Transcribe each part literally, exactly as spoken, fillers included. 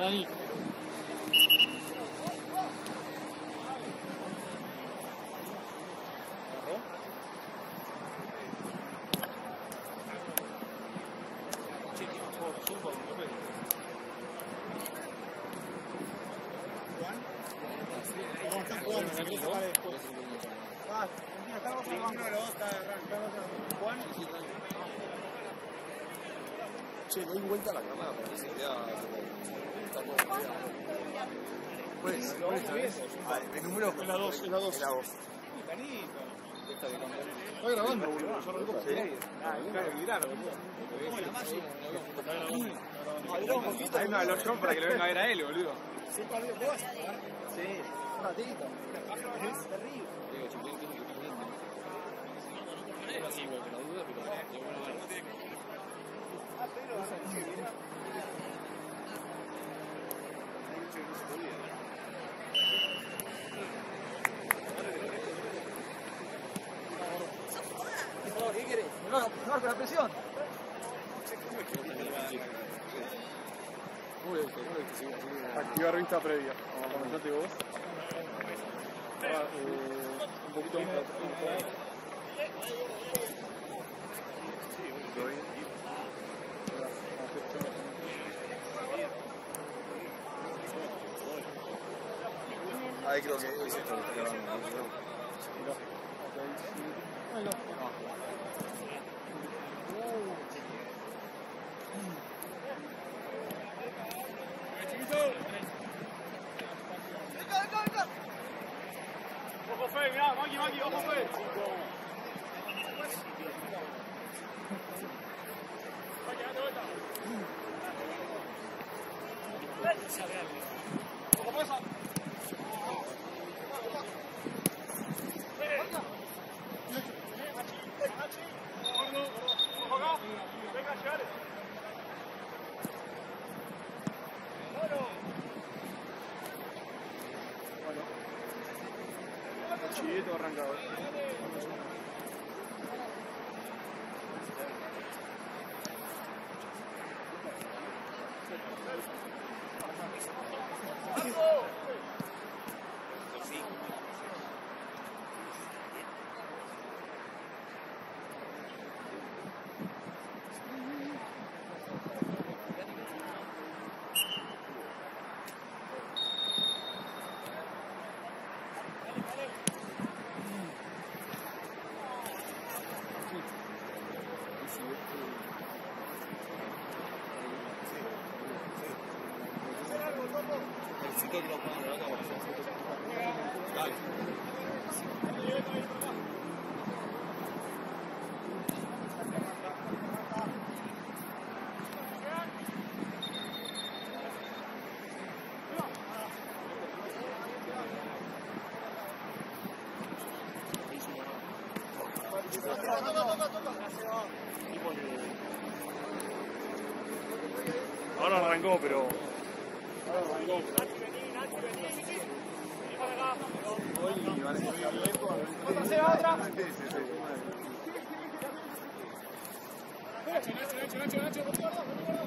Dani. Che, no hay vuelta a la cámara para que se vea. Pues, el número es la dos, es la dos. Es la dos. Está grabando, boludo. Hay una de los shows para que le venga a ver a él, boludo. Sí, un ratito. Es terrible. Así, güey, que la duda, pero de buena manera. ¿Qué querés? ¿Me vas a jugar con la presión? Activar vista previa. Comentate vos. Ah, eh, un poquito más. Ahí creo que hoy se está grabando. Ojo fe, mirá, Maki, Maki, ojo fe. Maki, date vuelta. Ojo pasa. Ojo acá. Venga, llegale. Chilito arrancado. Ahora arrancó, pero... Ahora arrancó. Otra, se va otra. Nacho, Nacho, Nacho, Nacho, por guarda, por guarda.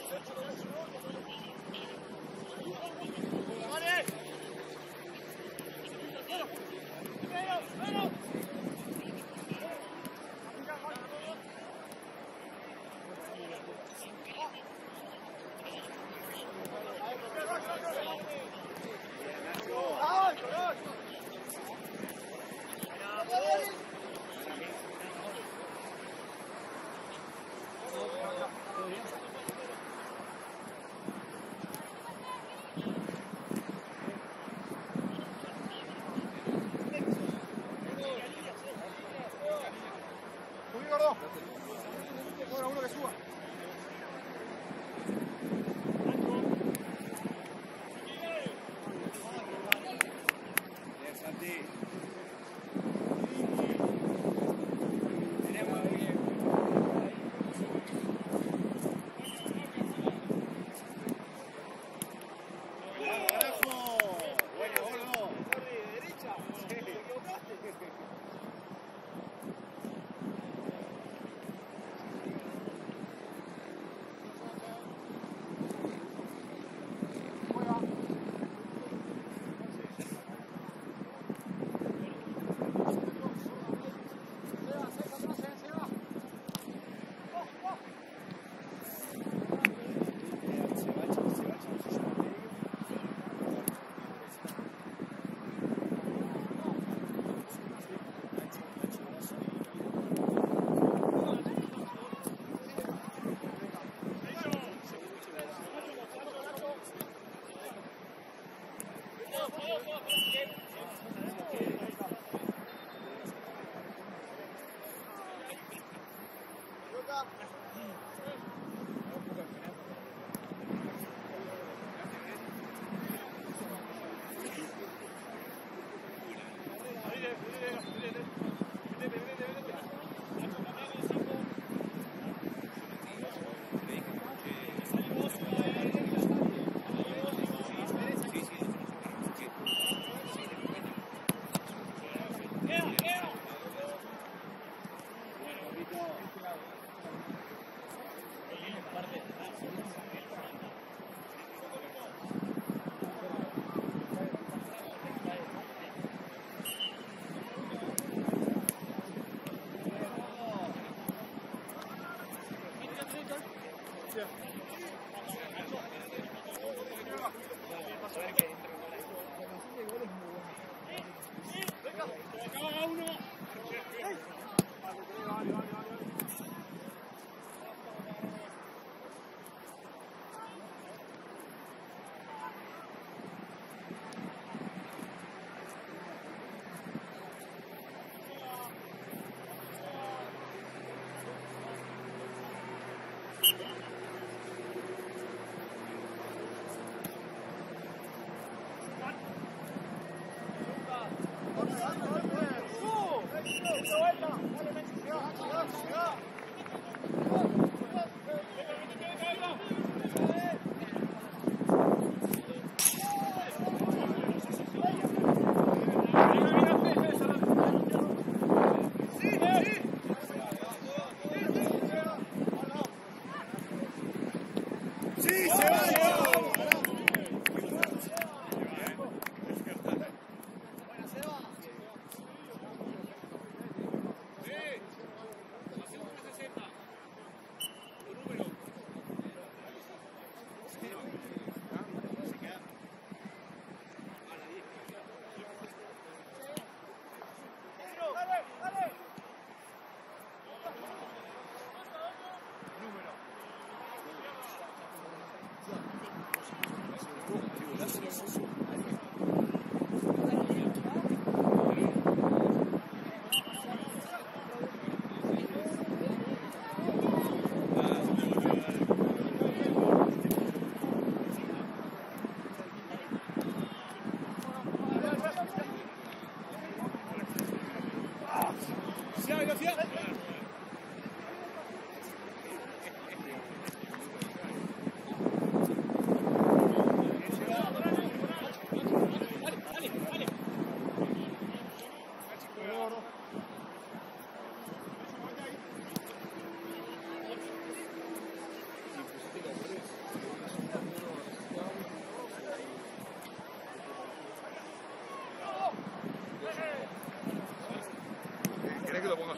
Bueno, uno que suba. Bien, Santi.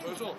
eso.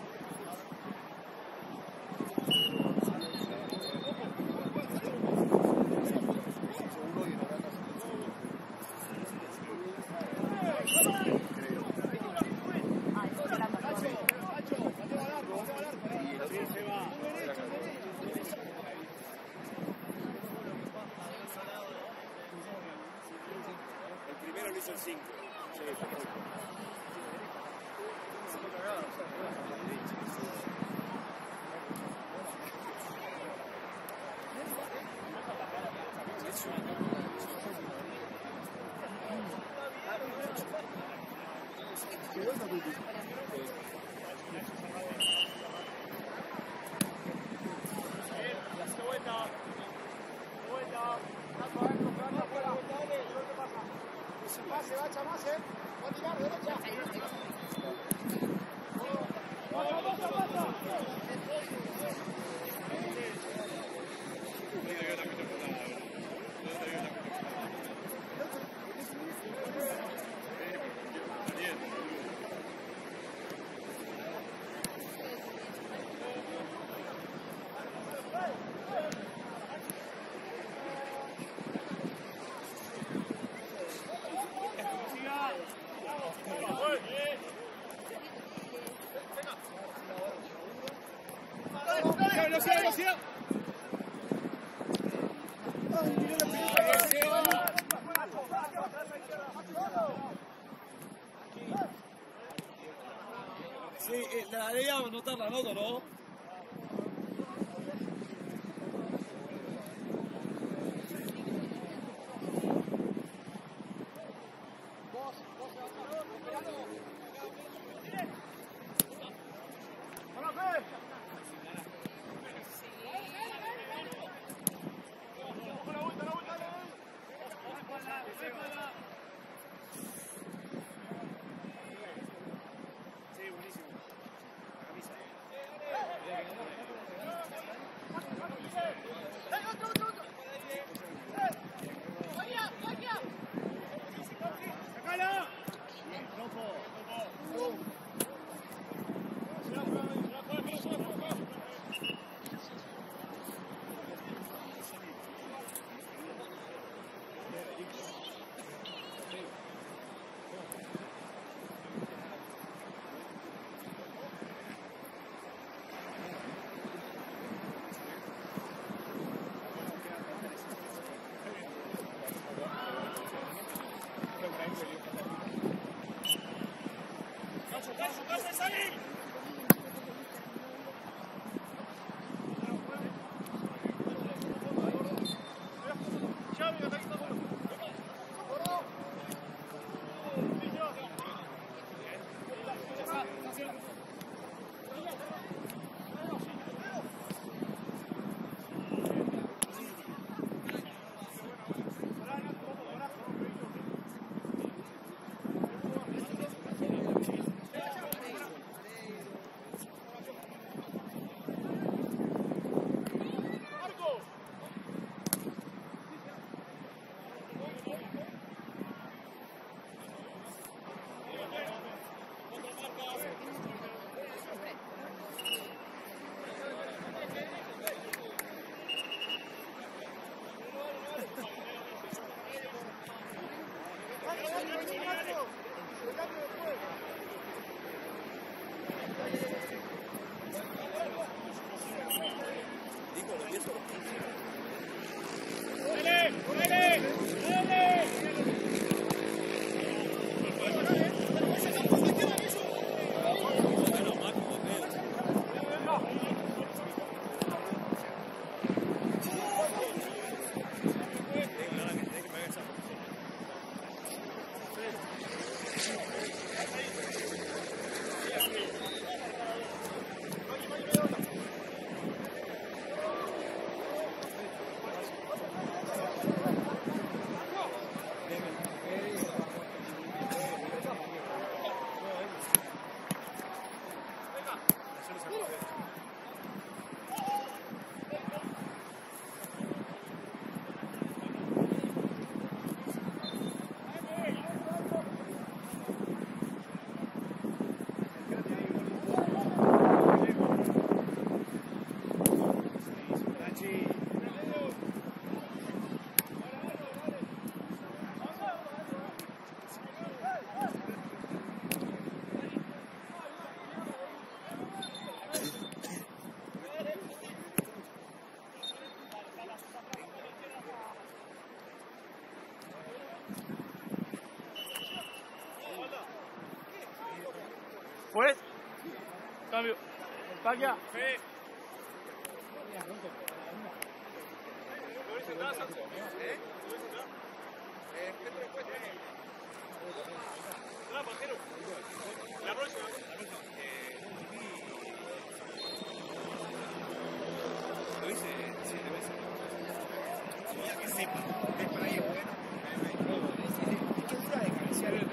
Velocidad, velocidad. Sí, eh, la debería anotar la nota, ¿no? Después. Cambio. Paquia. La próxima. Lo hice siete veces. Mira que sepa. Es para ahí bueno. ¿Qué dura de cabecear el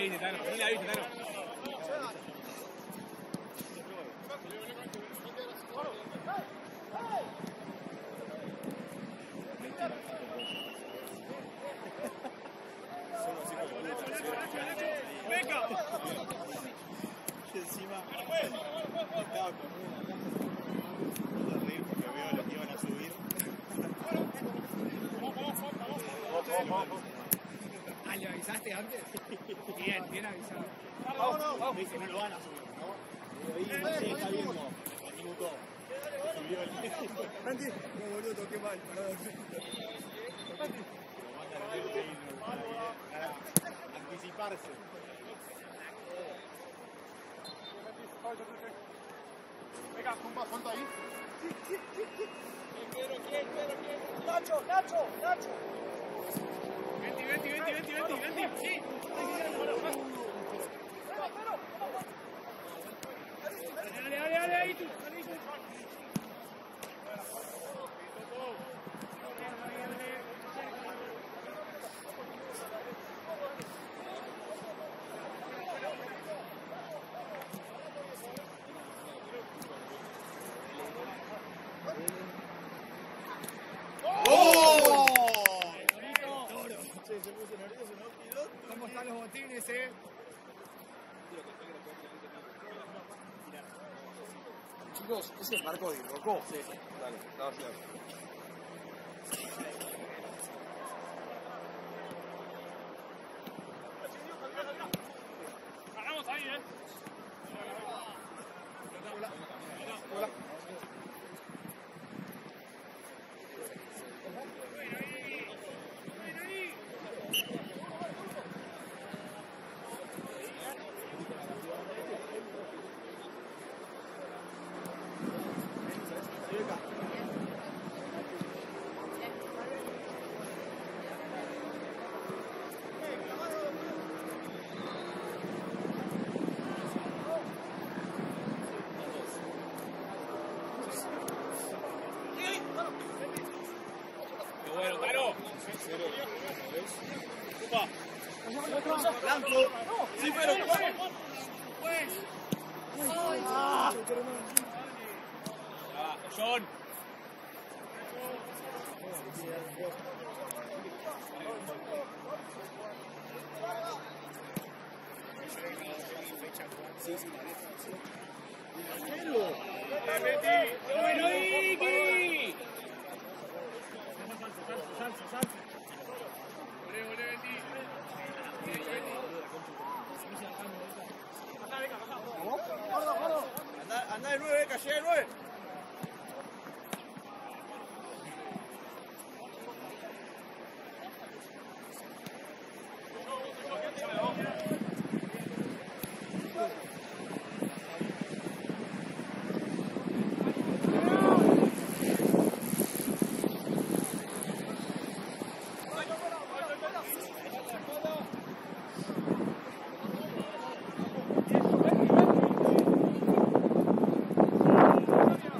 viste, Tano. Ni la viste, Tano. ¡Venga! Y encima estaba con una a reír porque veo lo que iban a subir. Ah, ¿le avisaste antes? Bien, bien avisado. Vamos, vamos. Me dice, no lo van a subir, ¿no? Y ahí sí, está viendo. Al minuto. Subió el. Santi, no, boludo, toqué mal, perdón. Santi. Lo mandan a ver ahí para anticiparse. Venga, Pumba, ¿cuánto ahí? Nacho, Nacho, Nacho. Venti, venti, venti, venti, venti, venti. Sí. Dale, dale, dale, ahí tú. Dale, ahí tú. ¿Cómo están los botines, eh? Chicos, ese es Marco Di Rocco. Sí, sí. Dale, gracias. Ganamos ahí, ¿eh? Qué bueno, Tano. Opa. Blanco. Sí, pero. Ah, John. ¡Bueno, Iki! Anda, anda de nueve, calle de nueve. Vamos,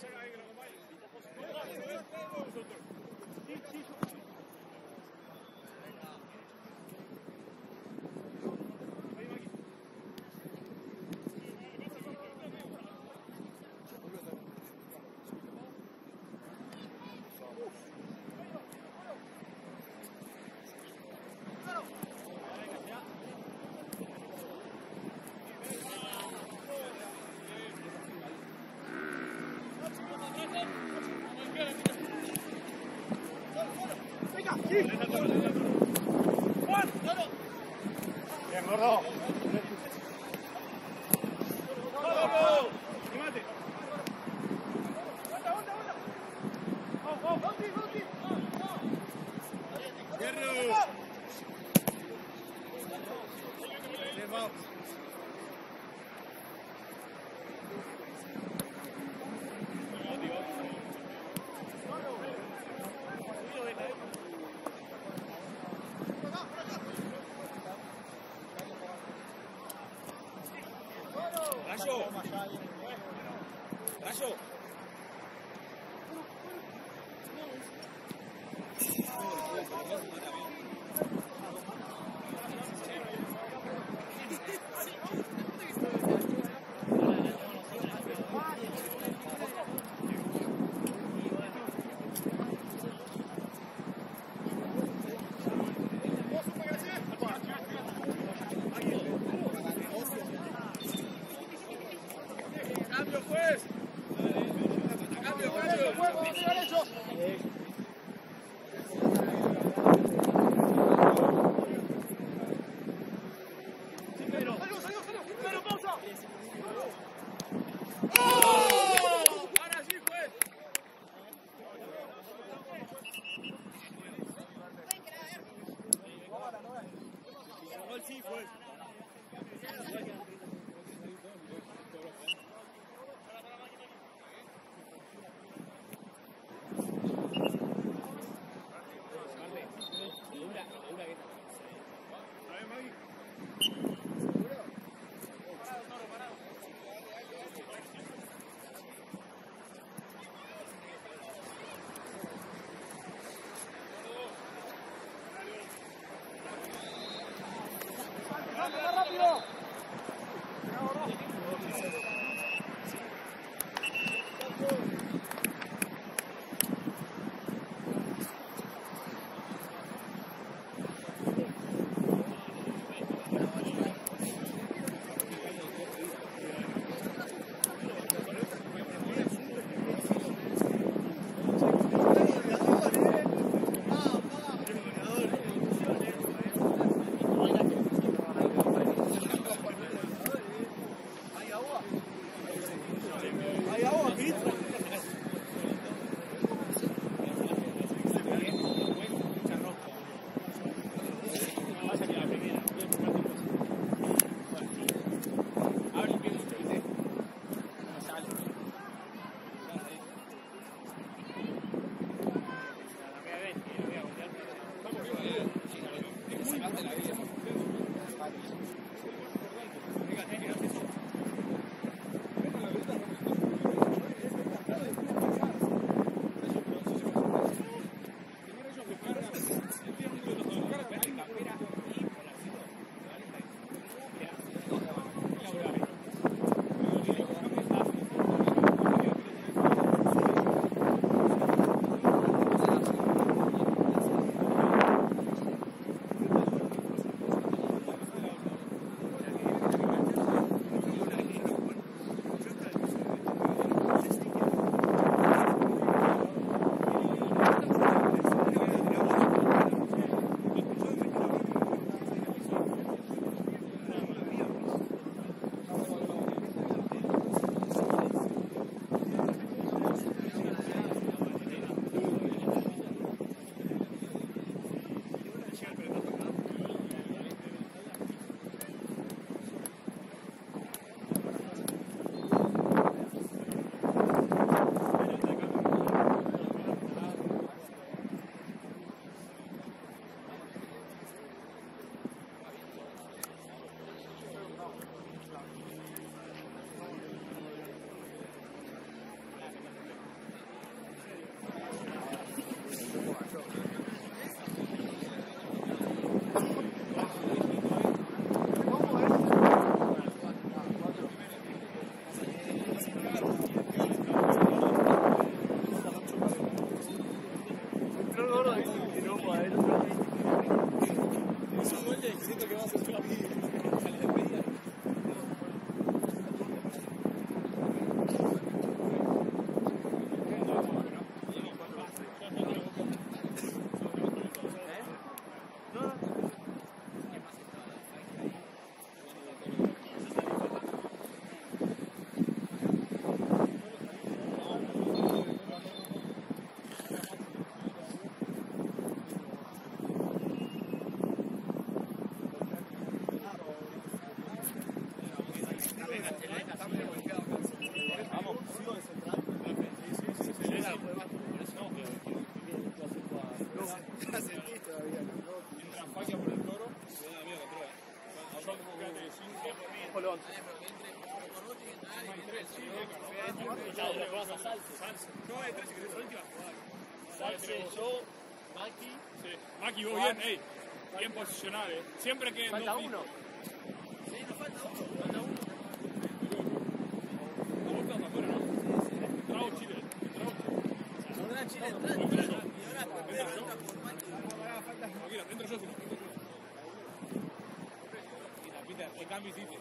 Bien, gordo. Rayo. Rayo. Cambio, pues. Cambio, cambio. Ahora sí, pues. Gol sí, pues. ¡Rápido! Yo, Maki. Sí. Maki, vos bien, ey. Bien posicionado, eh. Siempre que. Falta uno. Sí, nos falta uno. Falta uno. La vuelta anda afuera, ¿no? Entrado Chile. Entrado Chile. Ahora Chile entra. Entro yo. Y ahora Pedro entra por Maki. No quieras, entro yo, si no. Entro yo. Mira, Peter, el cambio hiciste.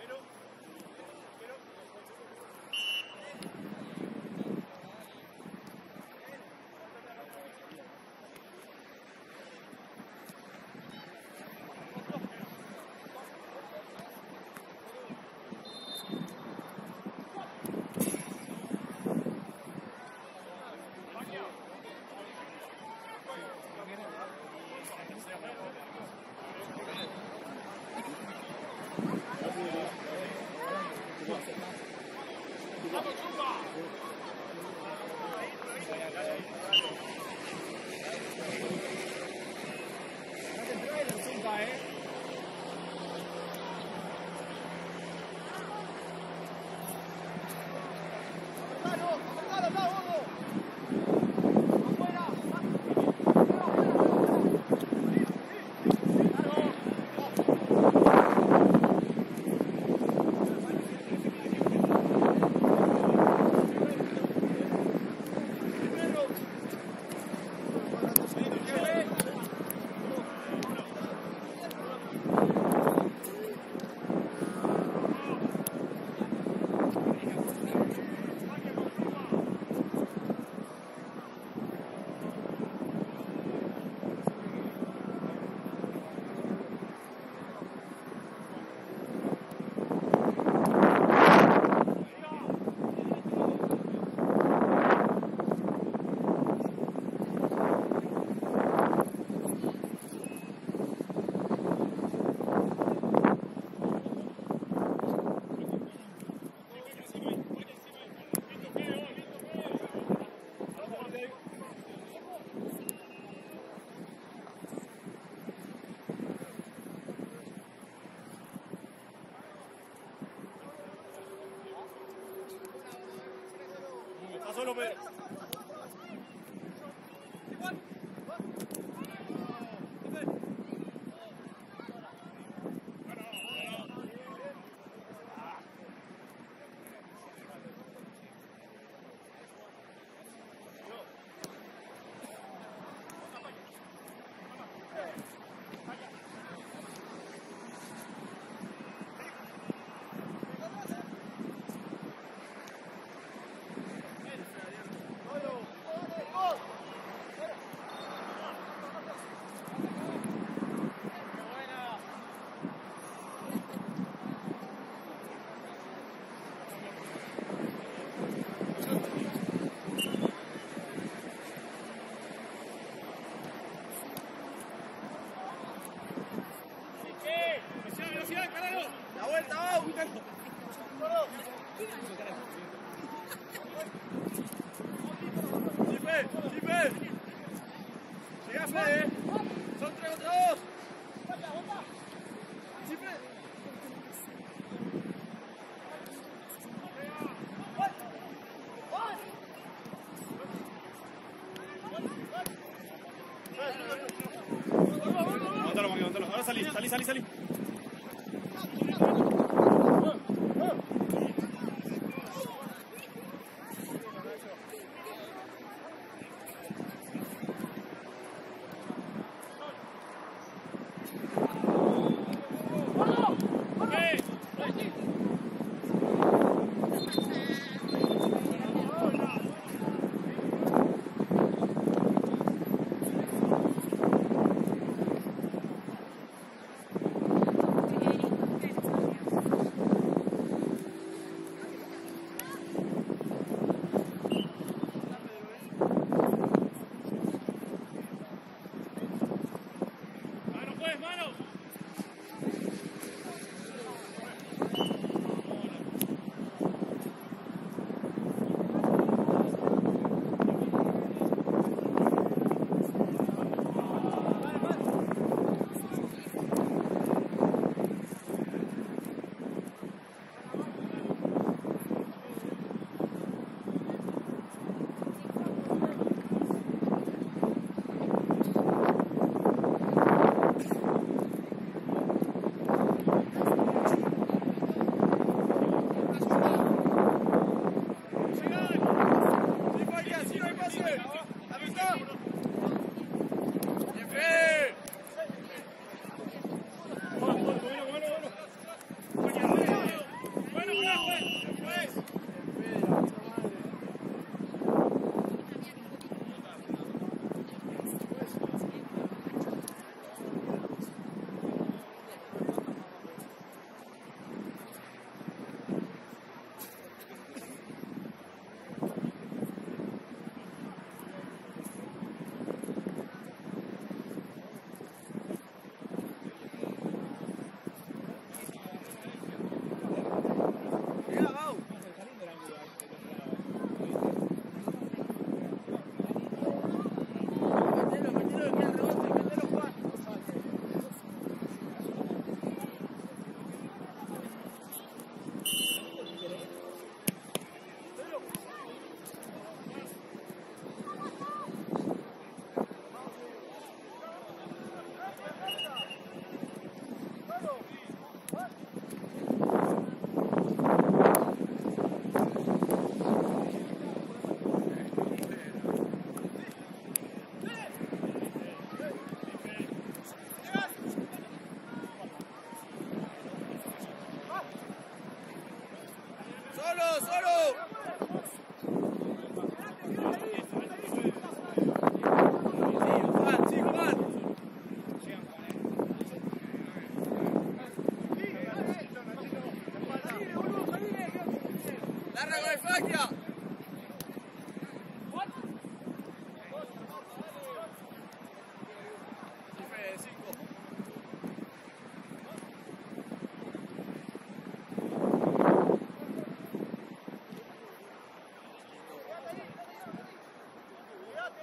Solo Pedro. La vuelta, vamos. Chipe, Chipe. Llega Fede. Son tres contra dos. Chipe. Aguantalo, Maki, aguantalo. Ahora salí, salí, salí, salí.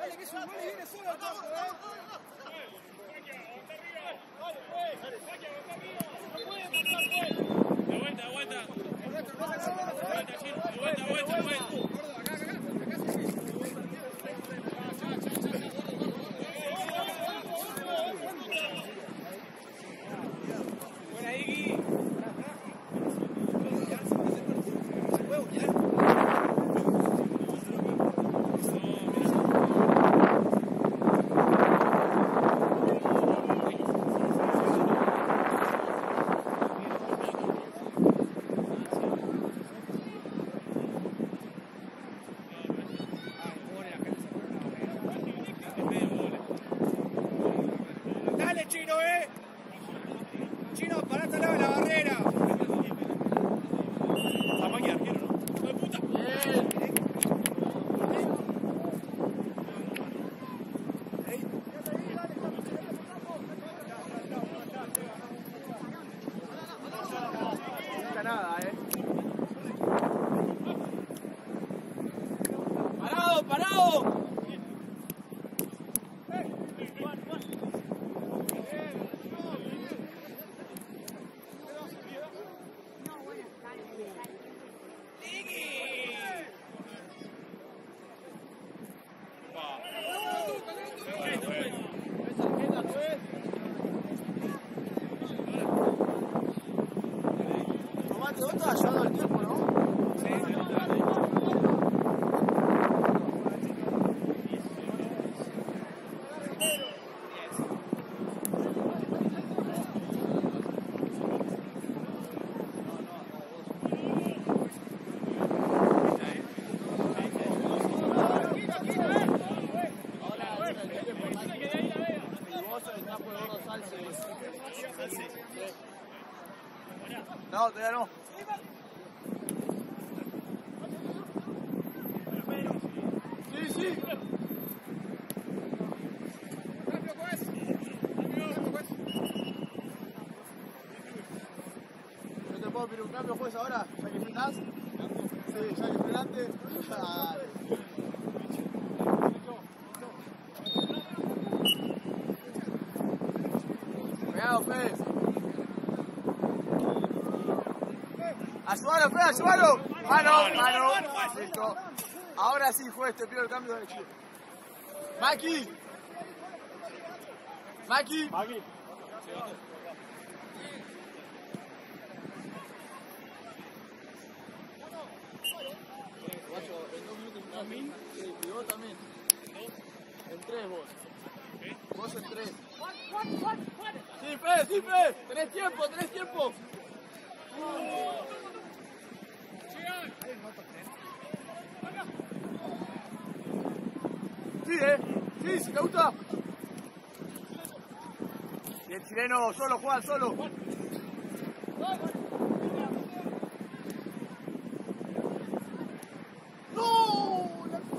Dale, que es un gol y viene solo al campo, ¿eh? De vuelta, de vuelta. De vuelta, Gil, de vuelta, de vuelta, de vuelta. Buena, Iggy. Dale, Chino, eh. Chino, parate al lado de la barrera. A Maki arquero, ¿no? ¡Hijo de puta! No nada, eh. ¡Parado, parado! Tomate, vos estás ayudando al tiempo, ¿no? No, todavía no. Sí, sí. Cambio, juez. Cambio, juez. ¿No te puedo pedir un cambio, juez, ahora? ¿Ya que frenás? Sí, ya que frenaste. Dale. Cuidado, Fe. Ayúdalo, Fe, ayúdalo. Mano, mano. Listo. Ahora sí, juez, te pido el cambio de Chile. Maki. Maki. Maki. Sí, y vos también. En tres vos. Vos en tres. Sí, Fe, sí, Fe. Tenés tiempo, tenés tiempo. Sí, eh. Sí, si te gusta. Y el chileno solo, Juan, solo. ¡No!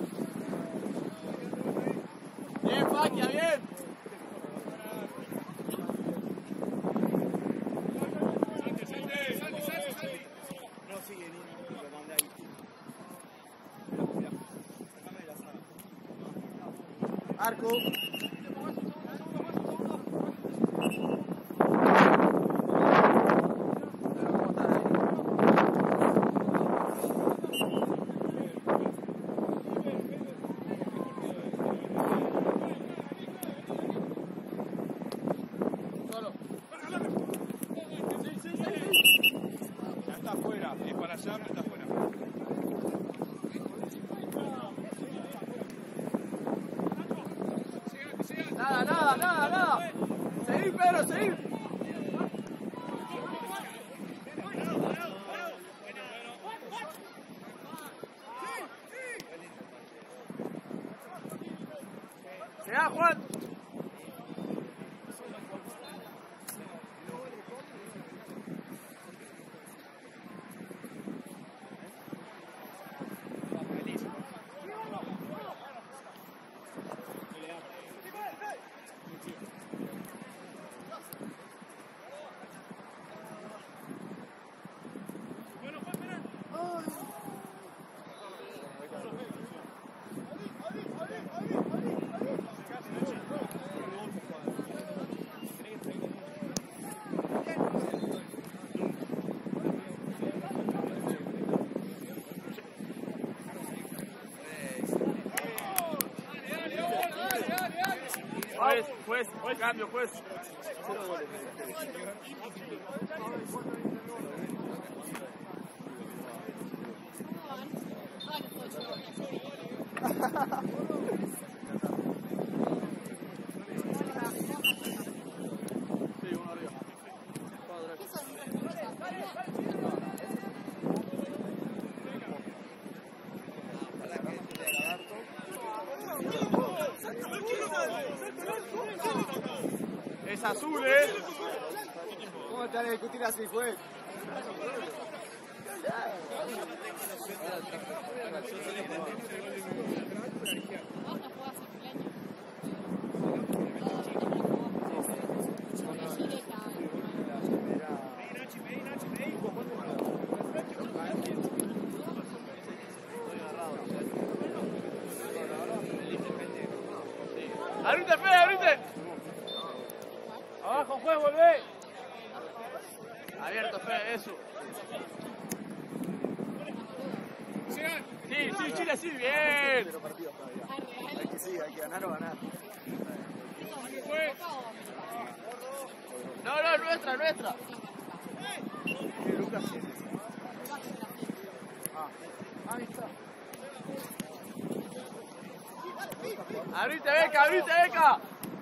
Bien, Faquia, bien. No sigue ni lo mandé ahí. Arco. Solo. Sí, sí, sí, sí. Ya está afuera, es para allá, no está afuera. Nada, nada, nada, nada. Seguí, Pedro, seguí. Llegá, Juan. Juez, juez, cambio, juez. Sí, uno arriba. Es azul, ¿eh? ¿Cómo te van a discutir así, fue? ¡Abrite, Fede, abrite! ¡Abajo, juez, volvé! Abierto, Fede, eso. Sí, sí, Chile, sí, bien. Hay que sí, hay que ganar o ganar. No, no, nuestra, nuestra. ¿Qué Lucas tiene? Ahí está. Abrite, Beca, abrite, Beca.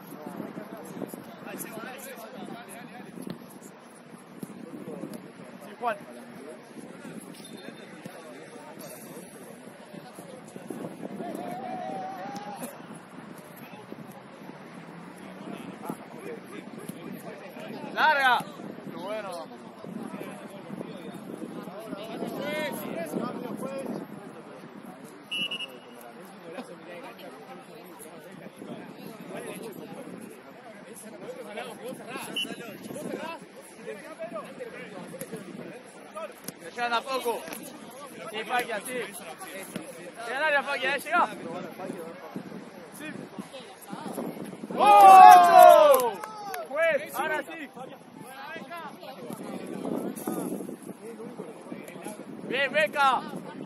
Sí, Juan. Larga. Qué bueno. Le llegan a poco. Sí, Faquia, sí. Llega al área, Faquia, ¿eh? Llega. Sí. ¡Oh! Juez, ahora sí. Bien, Beca.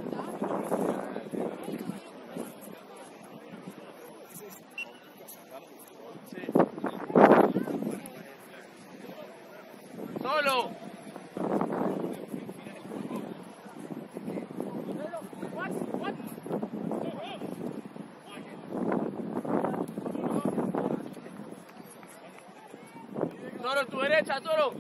Sí. Solo. Toro, tu derecha, Toro.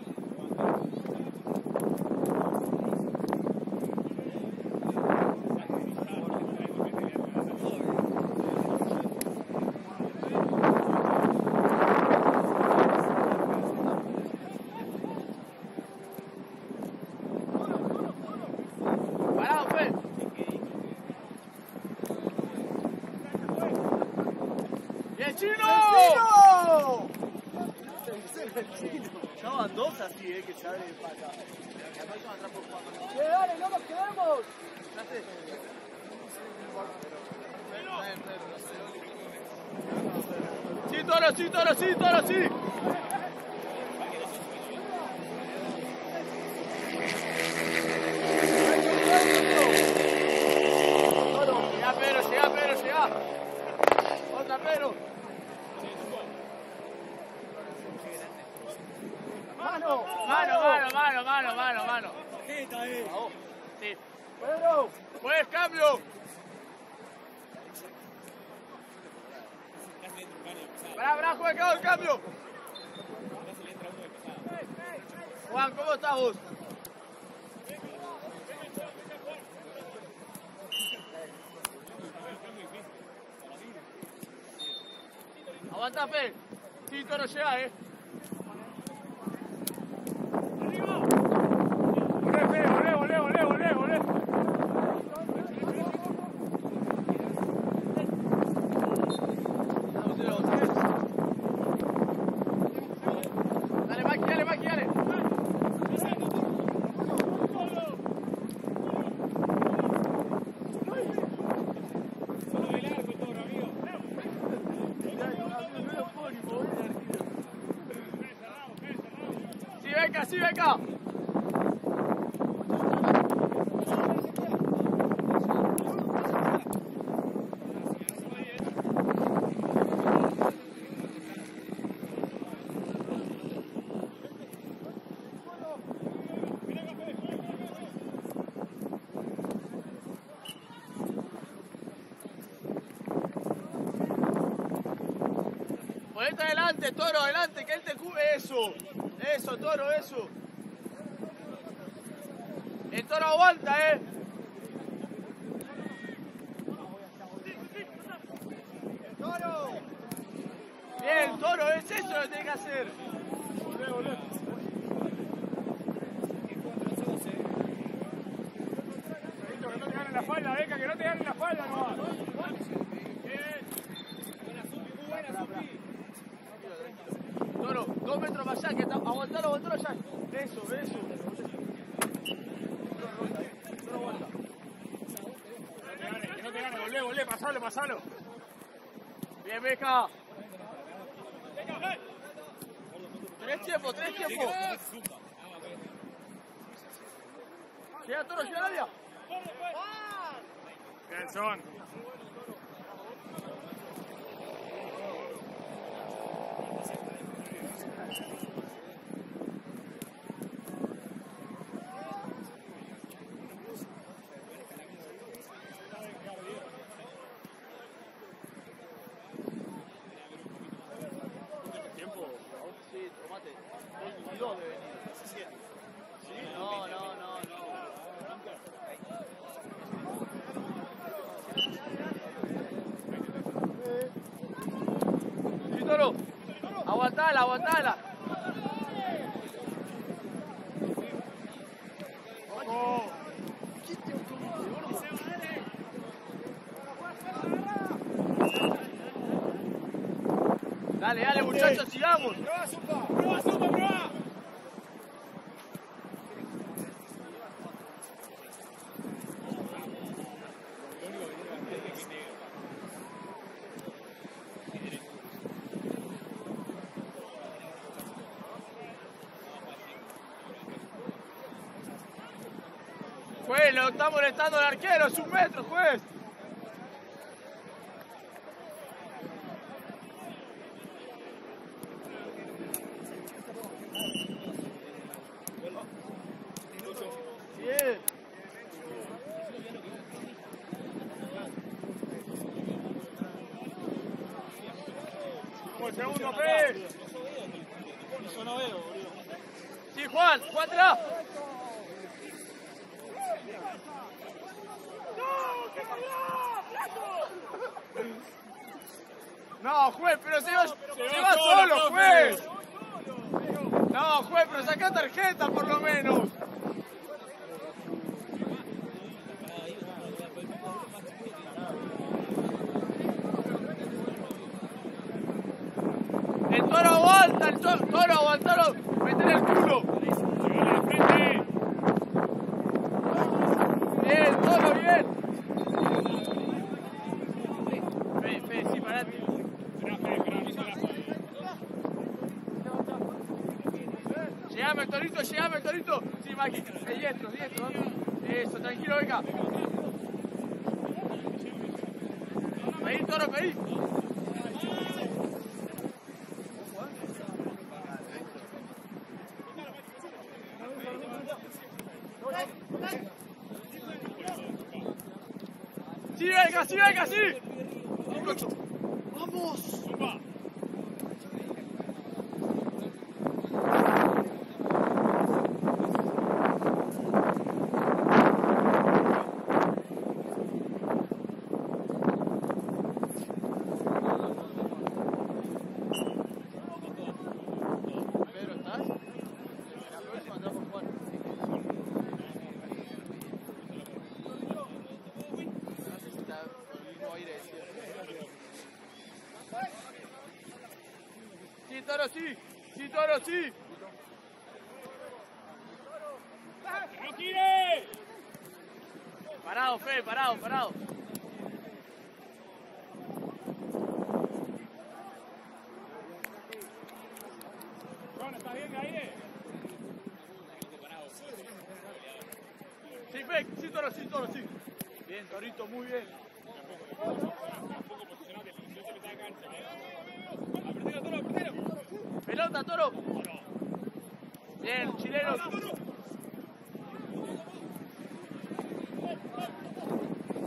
Parado, Fe. ¡Bien, Chino! Ya van dos así, eh, que se abre para acá. ¡Eh, dale, no nos quedemos! Sí, Toro, sí, Toro, sí, Toro, sí. Toro, llega Pedro, llega Pedro, llega. Otra Pedro. Mano, mano, mano, mano, mano, mano, mano. Sí. Pedro, pues cambio. Pará, pará, juega el cambio. Juan, ¿cómo estás vos? Aguanta, Fe. Sí, Toro llega, eh. Volé, volé, volé, volé, volé, volé. Dale, Maki, dale, Maki, dale. Sí, Beca, sí, Beca. Ponete adelante, Toro, adelante, que él te cubre. Eso, eso, Toro, eso. El Toro aguanta, eh. ¡Toro! Bien, Toro, es eso lo que tenés que hacer. Volvé, volvé. Pedrito, que no te ganen la espalda, Beca, que no te ganen la espalda nomás. Toro, dos metros más allá, que está, aguantalo, aguantalo allá. Eso, eso. Toro aguanta. Que no te gane, que no te gane, volvé, volvé, pasalo, pasalo. Bien, Beca. Tenés tiempo, tenés tiempo. Llega Toro, llega Nadia. Bien, Son. Sí, tomate. veintidós de venir. No, no, no, no. Sí, Toro. Aguantala, aguantala. ¡Ojo! Dale, dale, muchachos, sigamos. ¡Prueba, Zumba! ¡Prueba, Zumba, prueba! Juez, lo está molestando el arquero, es un metro, juez. Bien. Como el segundo, P. Yo no veo, boludo. Sí, Juan, Juan atrás. No, juez, pero se va, se va va solo, solo, profe. juez. No, juez, pero saca tarjeta por lo menos. El Toro aguanta, el Toro, toro aguantalo, metele el culo. Llegale de frente. Bien, Toro, bien. Fe, Fe, sí, parate. Esperá, Fe, esperá, no salgas. Llegame, Torito, llegame, Torito. Sí, Maki, ahí dentro, dentro. Eso, tranquilo, venga. Pedí, Toro, pedí. Sí, venga, sí, venga, sí. Vamos. Zumba. Pedro, ¿estás? La próxima andamos por Juan. No sé si está con el mismo aire de siempre. Sí, Toro, sí. Sí, Toro, sí. ¡Que no gire! Parado, Fe, parado, parado. Son, ¿estás bien, Gaire? Sí, Fe, sí, Toro, sí, Toro, sí. Bien, Torito, muy bien. Tampoco posicionate, yo sé que está de cancha. Apretelo, Toro, apretelo. Pelota, Toro. Bien, chileno.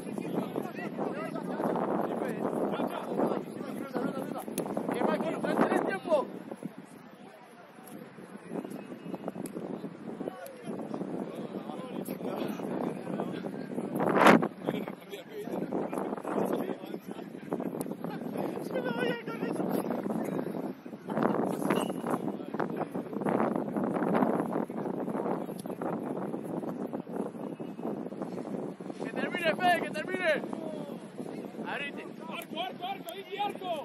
Sí, Fe. Pelota, pelota, pelota. Bien, Maki, frente. Que termine, Fede, que termine. Abrite. Arco, arco, arco, Iggy, arco.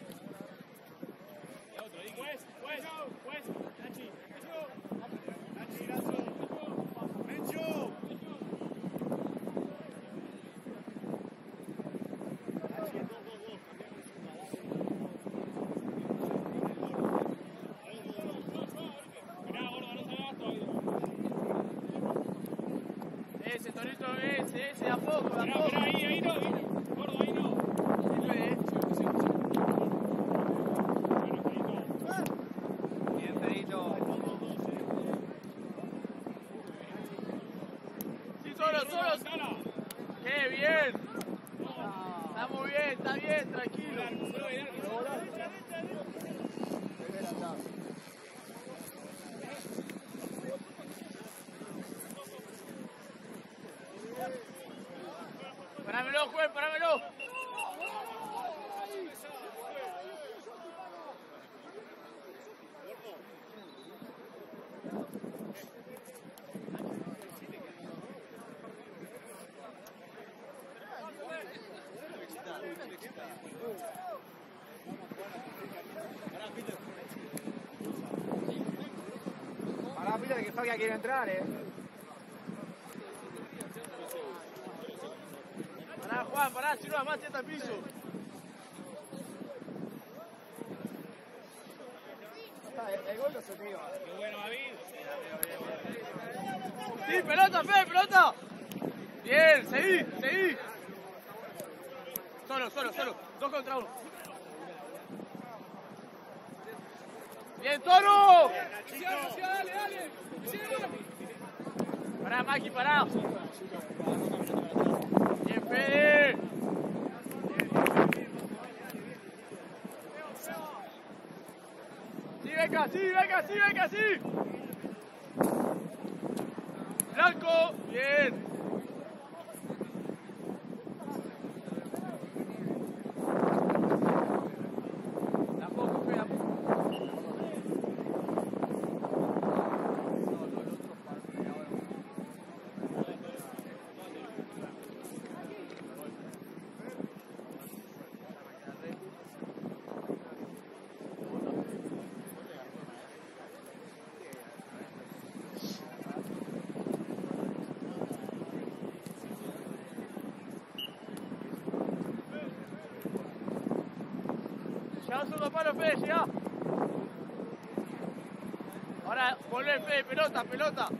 Y otro, Iggy. Pues, pues, pues. Nachi. Nachi, Lazo. Mencho. Mirá, gordo, no se va todavía. Ese, Torito, ese, ese, a poco, a Mirá, poco. mirá, ahí, ahí no, ahí no. Gordo, ahí no. Sí, Fede. Bueno, Fedito. Bien, Fedito. Sí, solo, solo. Sala. ¡Qué bien! Está muy bien, está bien, tranquilo. Parámelo, juez, parámelo. Pará, Peter, que Fagia quiere entrar, eh. Pará, Juan, pará, si no más teta al piso. El gol no se te iba. Qué bueno, David. Sí, pelota, Fede, pelota. Bien, seguí, seguí. Solo, solo, solo. Dos contra uno. Bien, Toro. Dale, dale. Pará, Maki, pará. Bien, Fede. Sí, venga, sí, venga, sí, venga, sí. Blanco, bien. Tampoco, Fede, tampoco. Llega un segundo palo, Fede, llega. Ahora volvé, Fede, pelota, pelota.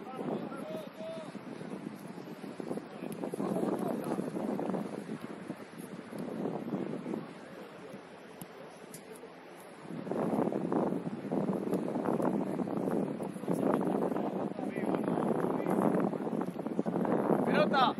Pelota.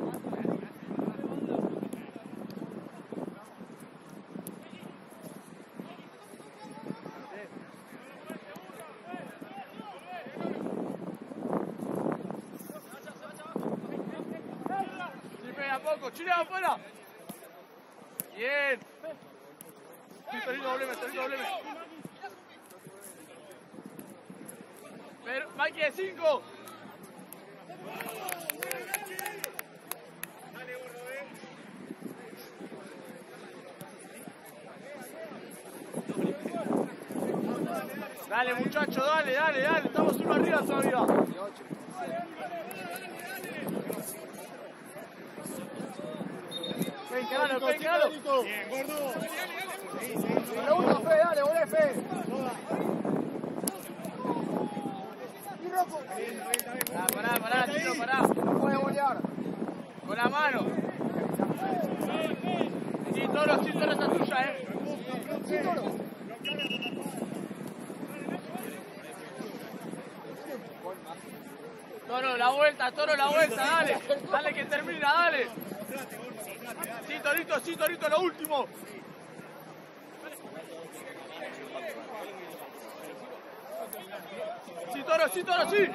Sí, Fede, a poco, Chile afuera. Bien. Sí, Torito, dobleme, Torito, dobleme. Pero, Mikey de cinco. Dale, muchacho, dale, dale, dale. Estamos uno arriba todavía. Ven, cagalo, ven, cagalo. Bien, gordo. Dale uno, Fede, dale, volé, Fede. Pará, pará, pará, tiro, pará. No puede golear. Con la mano. Sí, Toro, sí, Toro, esta es tuya, eh. Sí, Toro. Toro, la vuelta, Toro, la vuelta, dale. Dale que termina, dale. Sí, Torito, sí, Torito, lo último. Sí, Toro, sí, Toro, sí.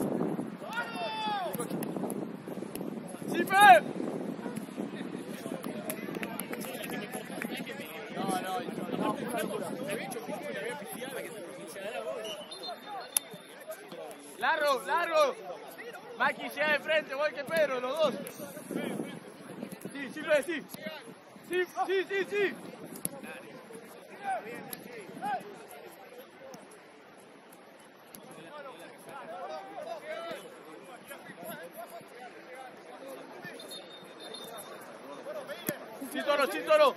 Sí, Fe. No, no. Largo, largo. Maki llega de frente, igual que Pedro, los dos. Sí, sí, lo decís. Sí, sí, sí, sí. Sí, Toro, sí, Toro.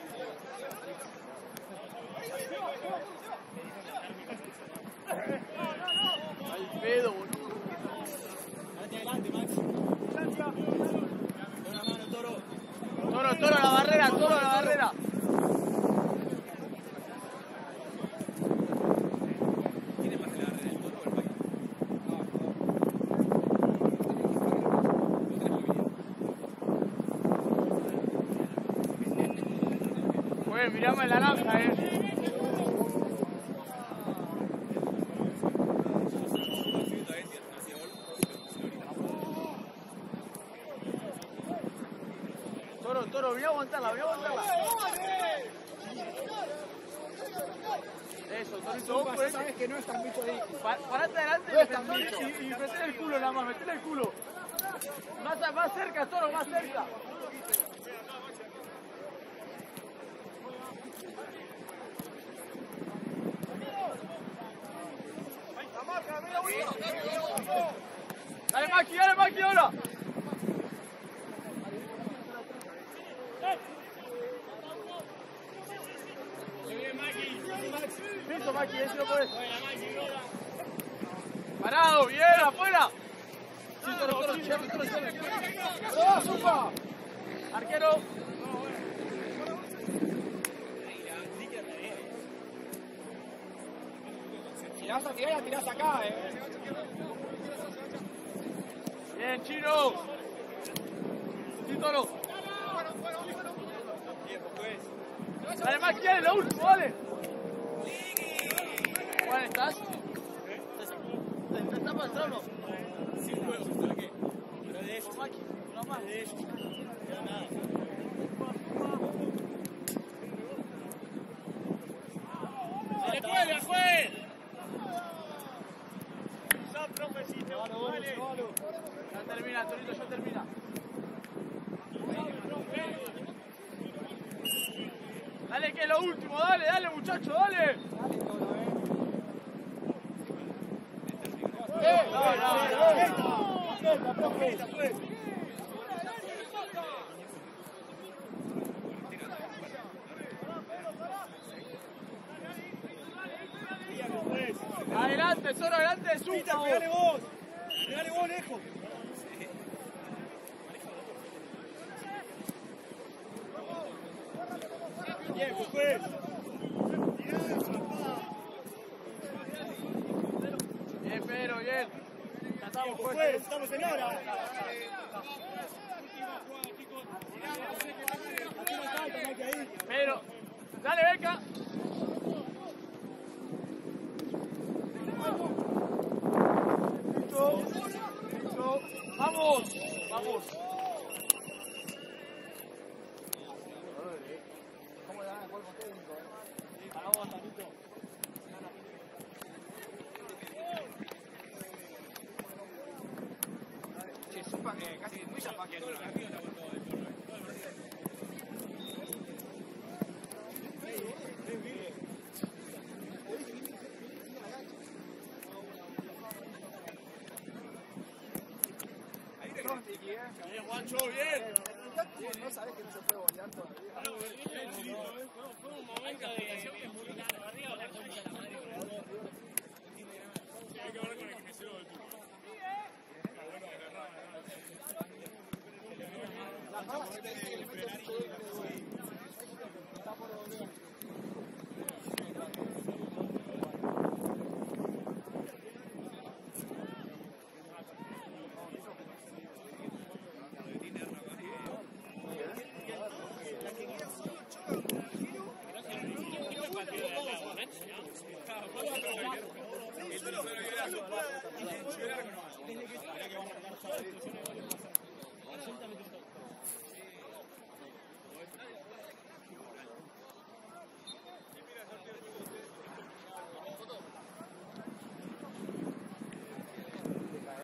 Al pedo, boludo. Adelante, Max. Una mano, Toro. Toro, Toro a la barrera, Toro a la barrera. ¿Tiene más que la barrera del Toro o el Maki? Pues mirame la naranja, eh. Toro, Toro, voy a aguantarla, voy a aguantarla. Eso, Torito, vos por eso. Sabes que no es tan bicho ahí. Pa- Parate adelante No y, es tan metele- bicho. y, y metele el culo nada más, metele el culo. Más, a- más cerca, Toro, más cerca. Dale, Maki, dale, Maki, ahora. Listo, Maki, ese lo podés. Parado, bien, afuera. Sí, Toro, Toro, Toro, Toro, Toro. ¡Oh, supa! Arquero. Si la vas a tirar, la tirás acá, eh. Bien, Chino. Sí, Toro. Dale, Maki, dale, lo último, dale. ¿Cuál estás? ¿Te está para el trono? Sí, un juego, ¿para qué? Pero de ellos. Maki, una más. De ellos. No, nada. ¡Dale, juega, juega! Ya termina, Torito, ya termina. Dale, que es lo último, dale, dale, muchacho, dale. ¡Eh! No, no, no. Adelante, Toro, adelante, supa vos. ¡Pegale vos! ¡Pegale vos, lejos! Bien, pues. Bien, Pedro, bien. Ya estamos Pues, puestos. estamos en hora. Pedro, dale, Beca. Listo. Listo. Vamos, vamos. ¿Cómo le dan el cuerpo técnico? Paramos bastantito. Che, supa que casi muy chapa que no. Bien, Juancho, bien. No sabes que no se puede bolear todavía. Fue un momento de arriba la concha de la madre. Hay que hablar con el kinesiólogo del tipo. La mala se te dice que le mete el chico. Está por volver. Absolutamente.